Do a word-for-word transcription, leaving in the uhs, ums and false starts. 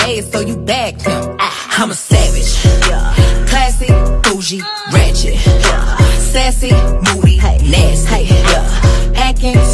made, so you bagged him. I'm a savage, classy, bougie, ratchet, sassy, moody, nasty, acting